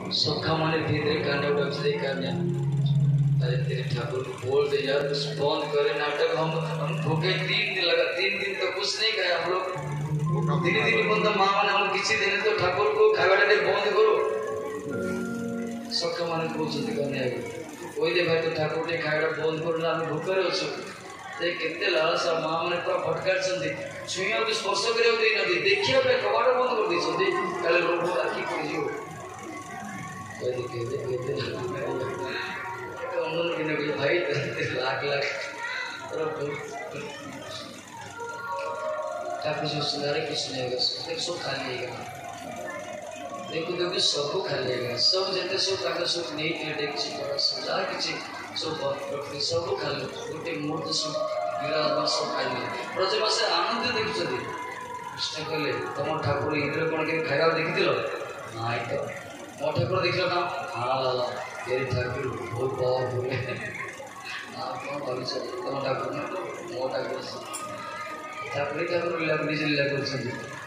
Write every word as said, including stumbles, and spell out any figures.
सखा माने धीरे गाने उड़े करने अरे तेरे ठाकुर को बोल दे यार कुछ बंद करे नाटक। हम हम भूखे तीन दिन लगा, तीन दिन तो कुछ नहीं खाए हम लोग। धीरे धीरे बंदा माँ माने हम किसी दिन तो ठाकुर को खावाटा बंद करो। सखा माने बोलते करने कोई दे भाई तो ठाकुर ने खावाटा बंद करो ना हम भूखे अच्छे केते लालसा माँ मैंने पूरा फटकार छुआ भी स्पर्श करा देखिए कबाट बंद कर दी लोग आखि कर भाई लाख लाख ठाकुर से सुधारे कुछ नहीं होगा सब खाली देखो देखो सब खाली सब जिते सब सब नहीं डेक्ची जहाँ किसी सब रखते सब खाली गोटे मुहूर्त सब लीला सब खाली ब्रजवासी आनंद देखुं कृष्ण कहले तुम ठाकुर इंद्र कौन के खाया देखी ना तो मो ठाकुर देख ना हाँ तेरे ठाकुर बहुत बहुत बोले कौन भाई तुम ठाकुर मो ठाकुर ठाकुर ठाकुर लीला निज लीला कर